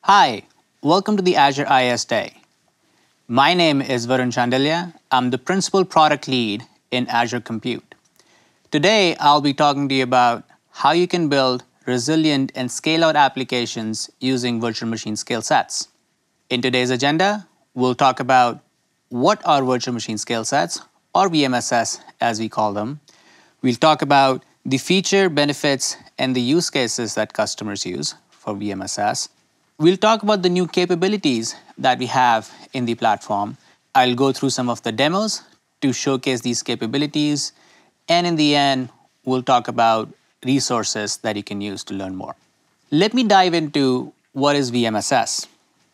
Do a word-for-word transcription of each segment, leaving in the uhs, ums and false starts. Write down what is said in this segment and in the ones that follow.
Hi, welcome to the Azure IaaS Day. My name is Varun Chandeliya. I'm the Principal Product Lead in Azure Compute. Today, I'll be talking to you about how you can build resilient and scale-out applications using virtual machine scale sets. In today's agenda, we'll talk about what are virtual machine scale sets, or V M S S as we call them. We'll talk about the feature, benefits, and the use cases that customers use for V M S S. We'll talk about the new capabilities that we have in the platform. I'll go through some of the demos to showcase these capabilities. And in the end, we'll talk about resources that you can use to learn more. Let me dive into what is V M S S.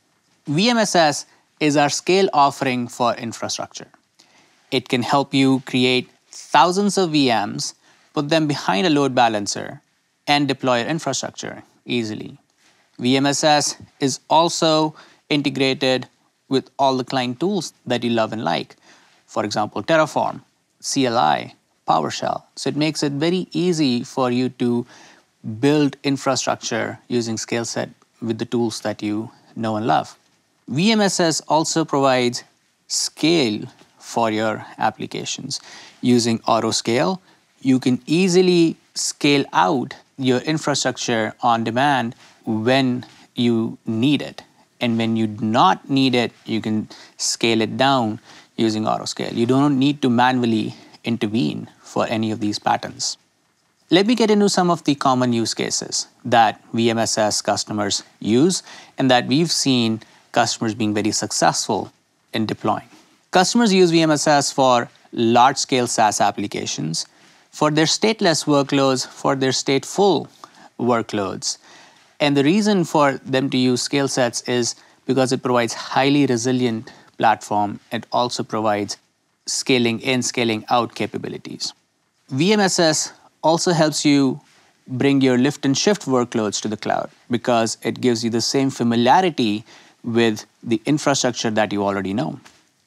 V M S S is our scale offering for infrastructure. It can help you create thousands of V Ms, put them behind a load balancer, and deploy your infrastructure easily. V M S S is also integrated with all the client tools that you love and like. For example, Terraform, C L I, PowerShell. So it makes it very easy for you to build infrastructure using scale set with the tools that you know and love. V M S S also provides scale for your applications. Using auto scale, you can easily scale out your infrastructure on demand when you need it. And when you do not need it, you can scale it down using auto scale. You don't need to manually intervene for any of these patterns. Let me get into some of the common use cases that V M S S customers use and that we've seen customers being very successful in deploying. Customers use V M S S for large-scale SaaS applications, for their stateless workloads, for their stateful workloads. And the reason for them to use scale sets is because it provides highly resilient platform. It also provides scaling in, scaling out capabilities. V M S S also helps you bring your lift and shift workloads to the cloud because it gives you the same familiarity with the infrastructure that you already know.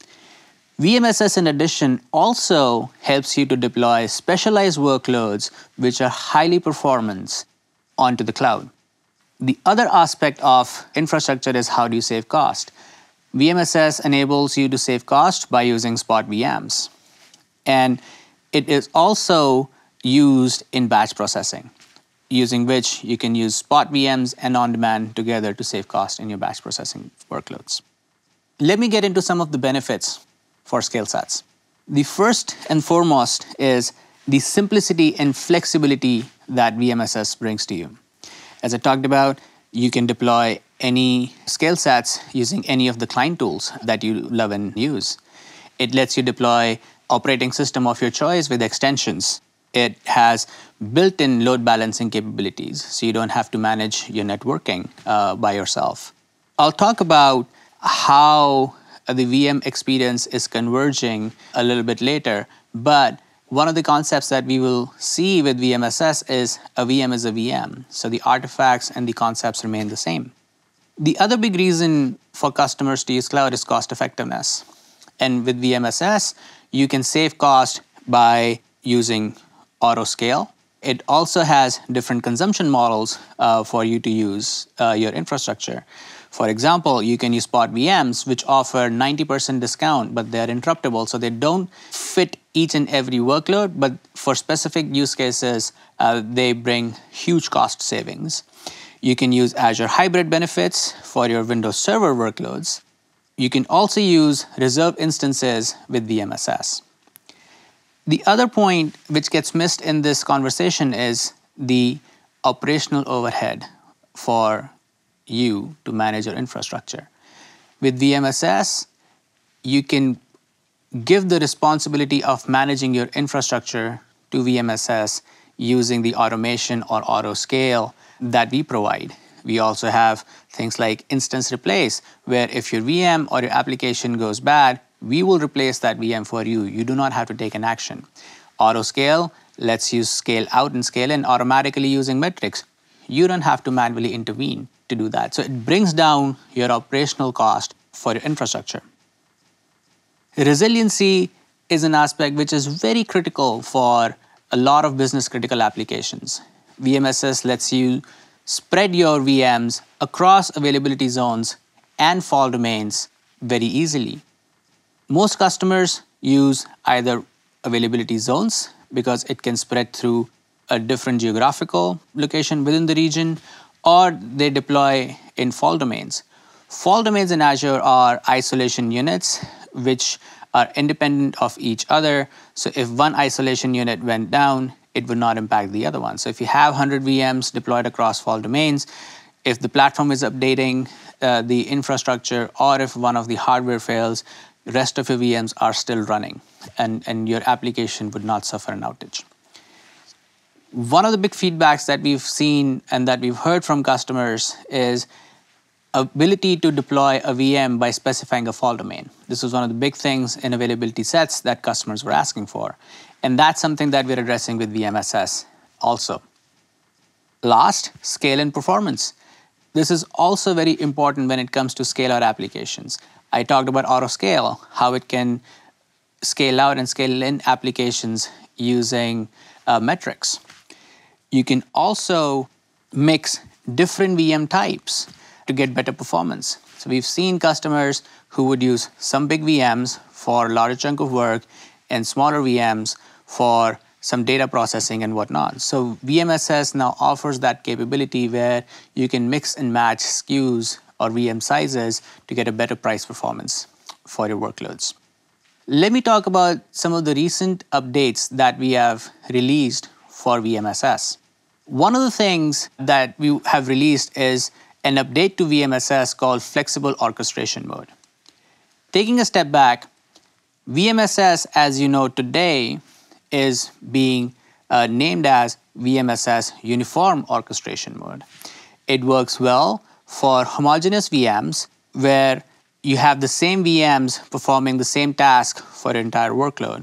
V M S S, in addition, also helps you to deploy specialized workloads which are highly performant onto the cloud. The other aspect of infrastructure is how do you save cost. V M S S enables you to save cost by using spot V Ms. And it is also used in batch processing, using which you can use spot V Ms and on-demand together to save cost in your batch processing workloads. Let me get into some of the benefits for scale sets. The first and foremost is the simplicity and flexibility that V M S S brings to you. As I talked about, you can deploy any scale sets using any of the client tools that you love and use. It lets you deploy operating system of your choice with extensions. It has built-in load balancing capabilities, so you don't have to manage your networking uh, by yourself. I'll talk about how the V M experience is converging a little bit later, but one of the concepts that we will see with V M S S is a V M is a V M. So the artifacts and the concepts remain the same. The other big reason for customers to use cloud is cost effectiveness. And with V M S S, you can save cost by using auto scale. It also has different consumption models uh, for you to use uh, your infrastructure. For example, you can use spot V Ms, which offer ninety percent discount, but they're interruptible, so they don't fit each and every workload, but for specific use cases, uh, they bring huge cost savings. You can use Azure Hybrid benefits for your Windows Server workloads. You can also use reserved instances with V M S S. The other point which gets missed in this conversation is the operational overhead for you to manage your infrastructure. With V M S S, you can give the responsibility of managing your infrastructure to V M S S using the automation or auto scale that we provide. We also have things like instance replace, where if your V M or your application goes bad, we will replace that V M for you. You do not have to take an action. Auto scale lets you scale out and scale in automatically using metrics. You don't have to manually intervene to do that. So it brings down your operational cost for your infrastructure. Resiliency is an aspect which is very critical for a lot of business critical applications. V M S S lets you spread your V Ms across availability zones and fault domains very easily. Most customers use either availability zones because it can spread through a different geographical location within the region, or they deploy in fault domains. Fault domains in Azure are isolation units which are independent of each other. So if one isolation unit went down, it would not impact the other one. So if you have one hundred V Ms deployed across fault domains, if the platform is updating uh, the infrastructure, or if one of the hardware fails, the rest of your V Ms are still running, and, and your application would not suffer an outage. One of the big feedbacks that we've seen and that we've heard from customers is ability to deploy a V M by specifying a fault domain. This was one of the big things in availability sets that customers were asking for. And that's something that we're addressing with V M S S also. Last, scale and performance. This is also very important when it comes to scale out applications. I talked about auto scale, how it can scale out and scale in applications using uh, metrics. You can also mix different V M types to get better performance. So we've seen customers who would use some big V Ms for a larger chunk of work and smaller V Ms for some data processing and whatnot. So V M S S now offers that capability where you can mix and match S K Us or V M sizes to get a better price performance for your workloads. Let me talk about some of the recent updates that we have released for V M S S. One of the things that we have released is an update to V M S S called Flexible Orchestration Mode. Taking a step back, V M S S, as you know today, is being uh, named as V M S S Uniform Orchestration Mode. It works well for homogeneous V Ms where you have the same V Ms performing the same task for your entire workload.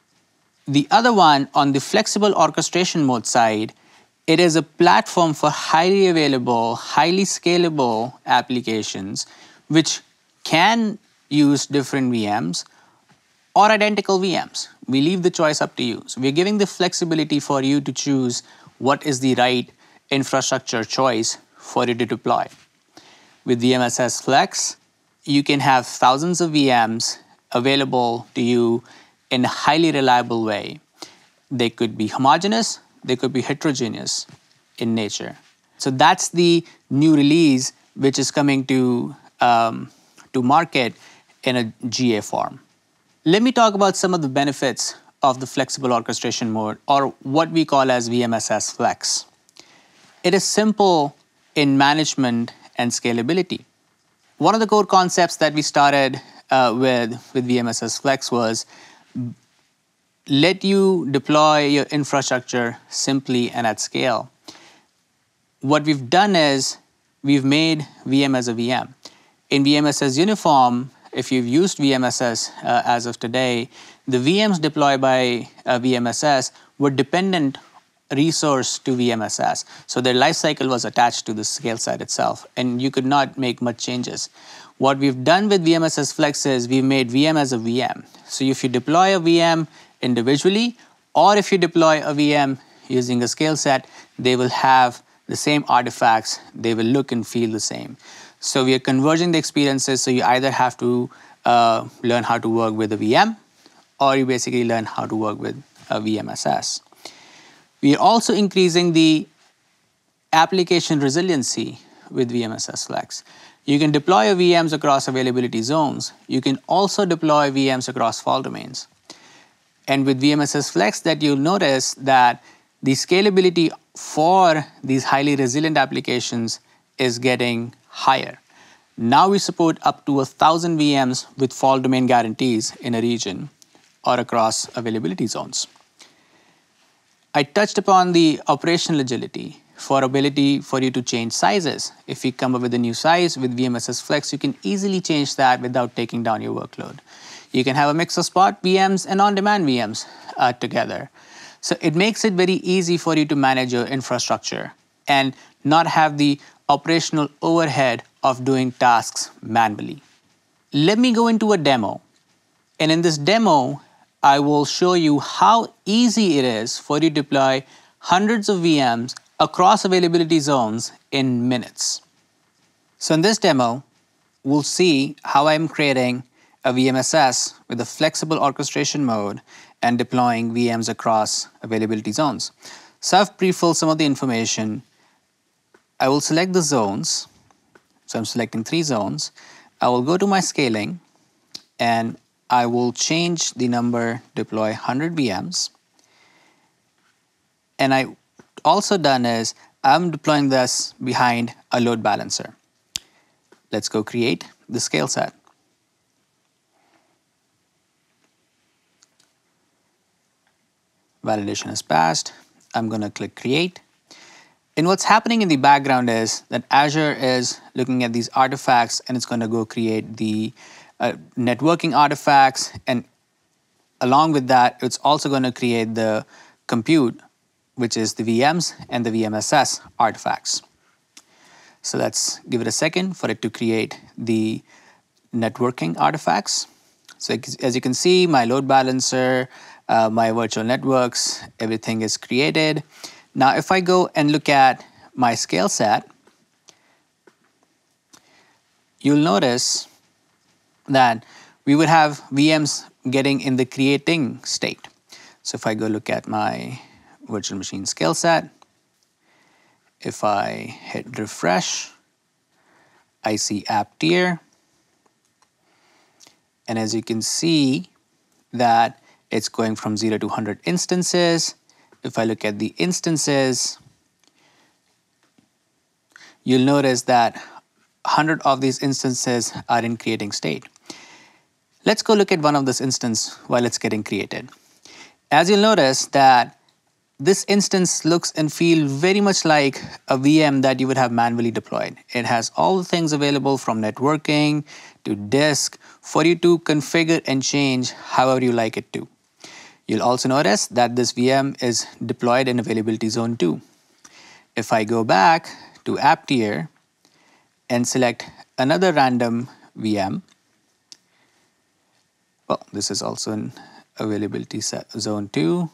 The other one, on the Flexible Orchestration Mode side, it is a platform for highly available, highly scalable applications which can use different V Ms or identical V Ms. We leave the choice up to you. So we're giving the flexibility for you to choose what is the right infrastructure choice for you to deploy. With V M S S Flex, you can have thousands of V Ms available to you in a highly reliable way. They could be homogeneous, they could be heterogeneous in nature. So that's the new release which is coming to, um, to market in a G A form. Let me talk about some of the benefits of the Flexible Orchestration Mode, or what we call as V M S S Flex. It is simple in management and scalability. One of the core concepts that we started uh, with, with V M S S Flex was let you deploy your infrastructure simply and at scale. What we've done is we've made V M as a V M. In V M S S Uniform, if you've used V M S S uh, as of today, the V Ms deployed by uh, V M S S were dependent resource to V M S S. So their lifecycle was attached to the scale side itself, and you could not make much changes. What we've done with V M S S Flex is we've made V M as a V M. So if you deploy a V M individually, or if you deploy a V M using a scale set, they will have the same artifacts, they will look and feel the same. So we are converging the experiences, so you either have to uh, learn how to work with a V M, or you basically learn how to work with a V M S S. We are also increasing the application resiliency with V M S S Flex. You can deploy your V Ms across availability zones. You can also deploy V Ms across fault domains. And with V M S S Flex, that you'll notice that the scalability for these highly resilient applications is getting higher. Now we support up to a thousand V Ms with fault domain guarantees in a region or across availability zones. I touched upon the operational agility for ability for you to change sizes. If you come up with a new size with V M S S Flex, you can easily change that without taking down your workload. You can have a mix of spot V Ms and on-demand V Ms uh, together. So it makes it very easy for you to manage your infrastructure and not have the operational overhead of doing tasks manually. Let me go into a demo. And in this demo, I will show you how easy it is for you to deploy hundreds of V Ms across availability zones in minutes. So in this demo, we'll see how I'm creating a V M S S with a flexible orchestration mode and deploying V Ms across availability zones. So I've pre-filled some of the information. I will select the zones. So I'm selecting three zones. I will go to my scaling and I will change the number, deploy one hundred V Ms. And I also done is I'm deploying this behind a load balancer. Let's go create the scale set. Validation is passed. I'm going to click create. And what's happening in the background is that Azure is looking at these artifacts and it's going to go create the uh, networking artifacts. And along with that, it's also going to create the compute, which is the V Ms and the V M S S artifacts. So let's give it a second for it to create the networking artifacts. So as you can see, my load balancer, uh, my virtual networks, everything is created. Now, if I go and look at my scale set, you'll notice that we would have V Ms getting in the creating state. So if I go look at my virtual machine scale set, if I hit refresh, I see app tier. And as you can see that it's going from zero to one hundred instances. If I look at the instances, you'll notice that one hundred of these instances are in creating state. Let's go look at one of this instance while it's getting created. As you'll notice that this instance looks and feels very much like a V M that you would have manually deployed. It has all the things available from networking to disk for you to configure and change however you like it to. You'll also notice that this V M is deployed in availability zone two. If I go back to app tier and select another random V M, well, this is also in availability zone two.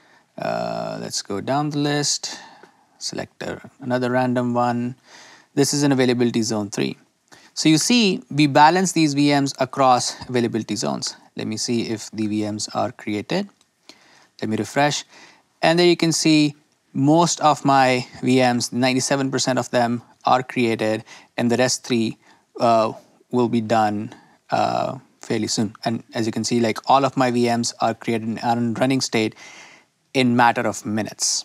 Uh, let's go down the list, select a, another random one. This is in availability zone three. So you see, we balance these V Ms across availability zones. Let me see if the V Ms are created. Let me refresh. And there you can see most of my V Ms, ninety-seven percent of them are created, and the rest three uh, will be done uh, fairly soon. And as you can see, like all of my V Ms are created in running state in matter of minutes.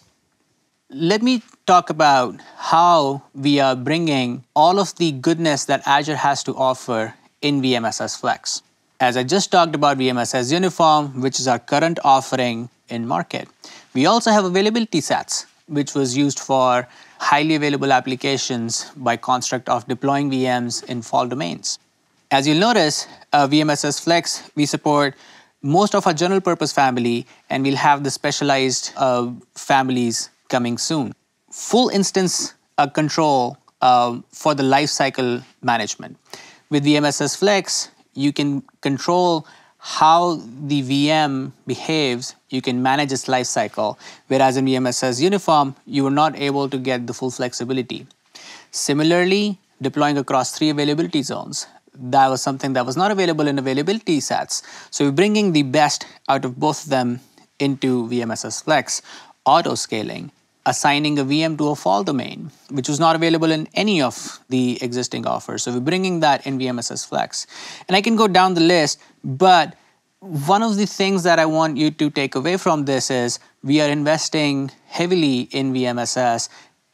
Let me talk about how we are bringing all of the goodness that Azure has to offer in V M S S Flex. As I just talked about V M S S Uniform, which is our current offering in market. We also have availability sets, which was used for highly available applications by construct of deploying V Ms in fault domains. As you'll notice, uh, V M S S Flex, we support most of our general purpose family, and we'll have the specialized uh, families coming soon. Full instance uh, control uh, for the lifecycle management. With V M S S Flex, you can control how the V M behaves. You can manage its lifecycle, whereas in V M S S Uniform, you were not able to get the full flexibility. Similarly, deploying across three availability zones. That was something that was not available in availability sets. So we're bringing the best out of both of them into V M S S Flex. Auto scaling, assigning a V M to a fault domain, which was not available in any of the existing offers. So we're bringing that in V M S S Flex. And I can go down the list, but one of the things that I want you to take away from this is we are investing heavily in V M S S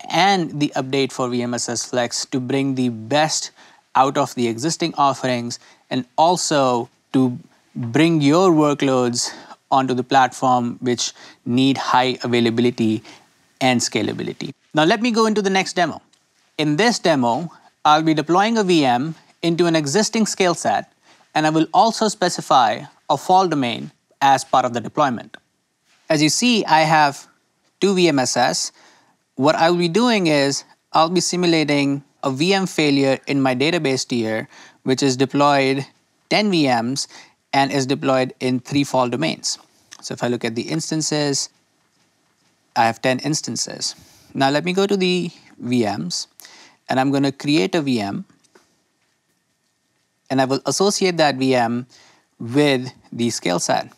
and the update for V M S S Flex to bring the best out of the existing offerings and also to bring your workloads onto the platform which need high availability and scalability. Now let me go into the next demo. In this demo, I'll be deploying a V M into an existing scale set, and I will also specify a fault domain as part of the deployment. As you see, I have two V M S S. What I'll be doing is I'll be simulating a V M failure in my database tier, which is deployed ten V Ms and is deployed in three fault domains. So if I look at the instances, I have ten instances. Now let me go to the V Ms, and I'm going to create a V M, and I will associate that V M with the scale set.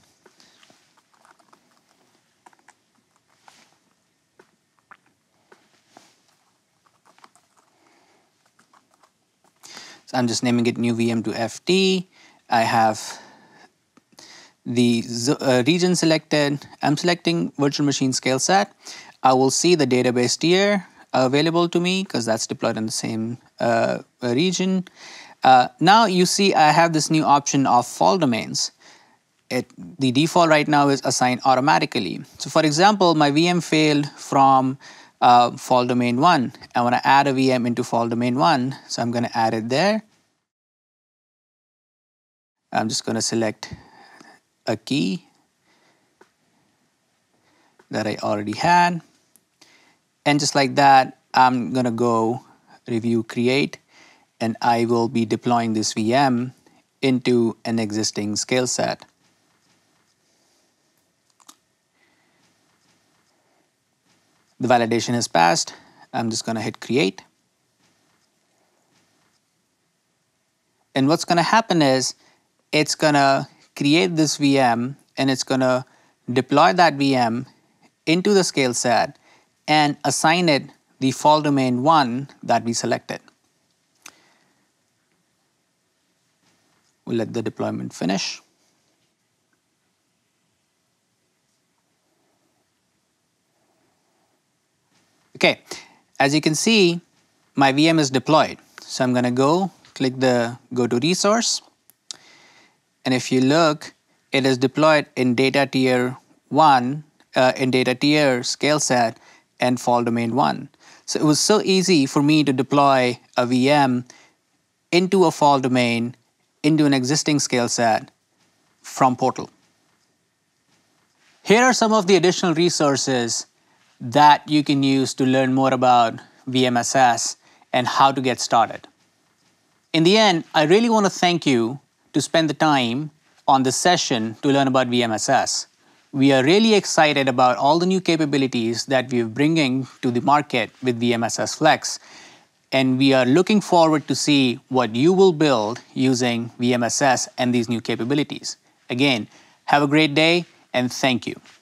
So I'm just naming it new V M to F T. I have the uh, region selected. I'm selecting virtual machine scale set. I will see the database tier available to me because that's deployed in the same uh, region. Uh, now you see I have this new option of fault domains. It, the default right now is assigned automatically. So for example, my V M failed from uh, fault domain one. I want to add a V M into fault domain one, so I'm going to add it there. I'm just going to select a key that I already had. And just like that, I'm going to go review create, and I will be deploying this V M into an existing scale set. The validation has passed. I'm just going to hit create. And what's going to happen is it's going to create this V M, and it's going to deploy that V M into the scale set and assign it the fault domain one that we selected. We'll let the deployment finish. Okay, as you can see, my V M is deployed. So I'm going to go click the go to resource. And if you look, it is deployed in data tier one, uh, in data tier scale set and fault domain one. So it was so easy for me to deploy a V M into a fault domain, into an existing scale set from Portal. Here are some of the additional resources that you can use to learn more about V M S S and how to get started. In the end, I really want to thank you to spend the time on this session to learn about V M S S. We are really excited about all the new capabilities that we are bringing to the market with V M S S Flex, and we are looking forward to see what you will build using V M S S and these new capabilities. Again, have a great day, and thank you.